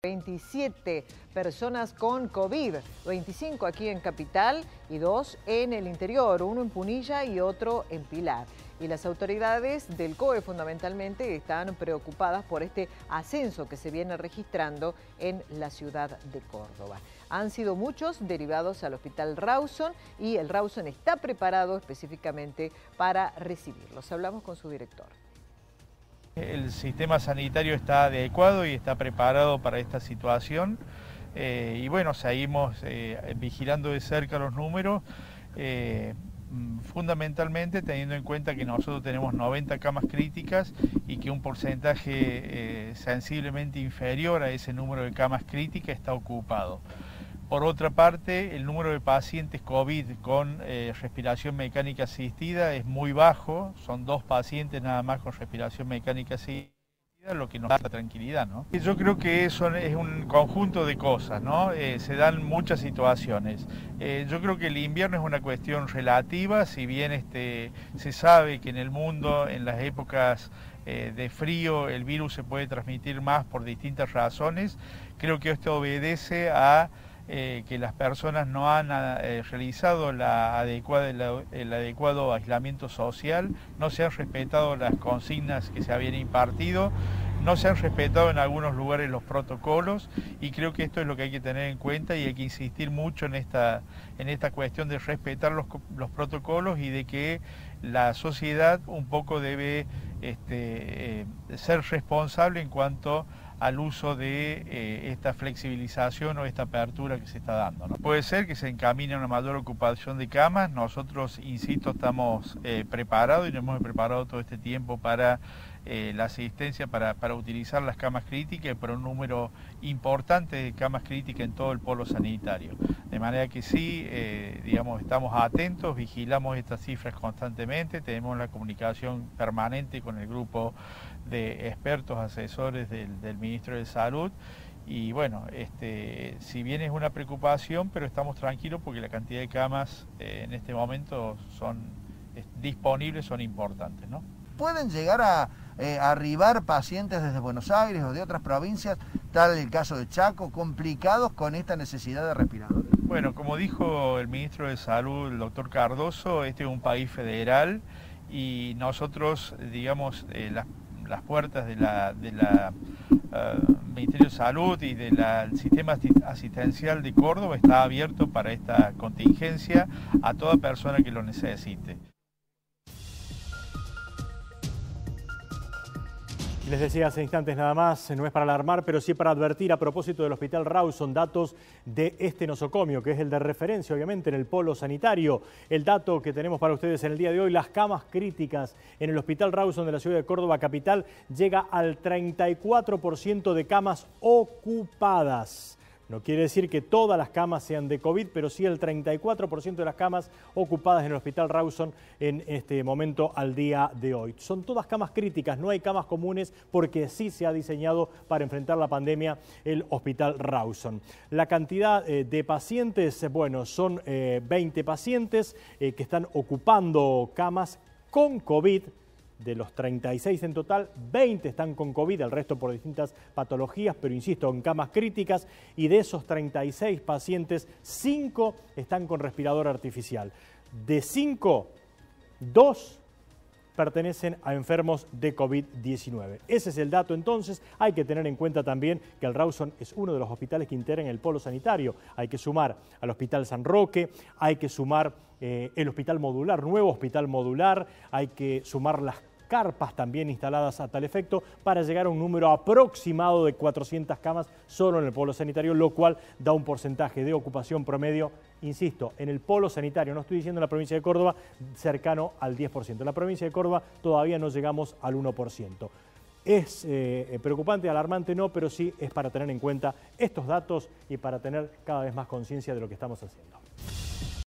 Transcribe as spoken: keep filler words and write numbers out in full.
veintisiete personas con COVID, veinticinco aquí en Capital y dos en el interior, uno en Punilla y otro en Pilar. Y las autoridades del C O E fundamentalmente están preocupadas por este ascenso que se viene registrando en la ciudad de Córdoba. Han sido muchos derivados al Hospital Rawson y el Rawson está preparado específicamente para recibirlos. Hablamos con su director. El sistema sanitario está adecuado y está preparado para esta situación eh, y bueno, seguimos eh, vigilando de cerca los números, eh, fundamentalmente teniendo en cuenta que nosotros tenemos noventa camas críticas y que un porcentaje eh, sensiblemente inferior a ese número de camas críticas está ocupado. Por otra parte, el número de pacientes COVID con eh, respiración mecánica asistida es muy bajo, son dos pacientes nada más con respiración mecánica asistida, lo que nos da tranquilidad, ¿no? Yo creo que eso es un conjunto de cosas, ¿no? Eh, se dan muchas situaciones. Eh, yo creo que el invierno es una cuestión relativa, si bien este, se sabe que en el mundo, en las épocas eh, de frío, el virus se puede transmitir más por distintas razones. Creo que esto obedece a Eh, que las personas no han eh, realizado la adecuada, la, el adecuado aislamiento social, no se han respetado las consignas que se habían impartido, no se han respetado en algunos lugares los protocolos y creo que esto es lo que hay que tener en cuenta y hay que insistir mucho en esta, en esta cuestión de respetar los, los protocolos y de que la sociedad un poco debe este, eh, ser responsable en cuanto al uso de eh, esta flexibilización o esta apertura que se está dando, ¿no? Puede ser que se encamine a una mayor ocupación de camas. Nosotros, insisto, estamos eh, preparados y nos hemos preparado todo este tiempo para eh, la asistencia, para, para utilizar las camas críticas, para un número importante de camas críticas en todo el polo sanitario. De manera que sí, eh, digamos, estamos atentos, vigilamos estas cifras constantemente, tenemos la comunicación permanente con el grupo de expertos asesores del, del Ministro de Salud y bueno, este, si bien es una preocupación, pero estamos tranquilos porque la cantidad de camas eh, en este momento son eh, disponibles, son importantes, ¿no? ¿Pueden llegar a eh, arribar pacientes desde Buenos Aires o de otras provincias, tal el caso de Chaco, complicados con esta necesidad de respiradores? Bueno, como dijo el Ministro de Salud, el doctor Cardoso, este es un país federal y nosotros, digamos, eh, las las puertas de la, de la uh, Ministerio de Salud y del sistema asistencial de Córdoba está abierto para esta contingencia a toda persona que lo necesite. Les decía hace instantes nada más, no es para alarmar, pero sí para advertir a propósito del Hospital Rawson, datos de este nosocomio, que es el de referencia obviamente en el polo sanitario. El dato que tenemos para ustedes en el día de hoy, las camas críticas en el Hospital Rawson de la ciudad de Córdoba capital llega al treinta y cuatro por ciento de camas ocupadas. No quiere decir que todas las camas sean de COVID, pero sí el treinta y cuatro por ciento de las camas ocupadas en el Hospital Rawson en este momento al día de hoy. Son todas camas críticas, no hay camas comunes porque sí se ha diseñado para enfrentar la pandemia el Hospital Rawson. La cantidad eh, de pacientes, bueno, son eh, veinte pacientes eh, que están ocupando camas con COVID. De los treinta y seis en total, veinte están con COVID, el resto por distintas patologías, pero insisto, en camas críticas, y de esos treinta y seis pacientes, cinco están con respirador artificial. De cinco, dos pertenecen a enfermos de COVID diecinueve. Ese es el dato entonces. Hay que tener en cuenta también que el Rawson es uno de los hospitales que integran el polo sanitario. Hay que sumar al Hospital San Roque, hay que sumar eh, el hospital modular, nuevo hospital modular, hay que sumar las carpas también instaladas a tal efecto para llegar a un número aproximado de cuatrocientas camas solo en el polo sanitario, lo cual da un porcentaje de ocupación promedio, insisto, en el polo sanitario, no estoy diciendo en la provincia de Córdoba, cercano al diez por ciento. En la provincia de Córdoba todavía no llegamos al uno por ciento. Es eh, preocupante, alarmante no, pero sí es para tener en cuenta estos datos y para tener cada vez más conciencia de lo que estamos haciendo.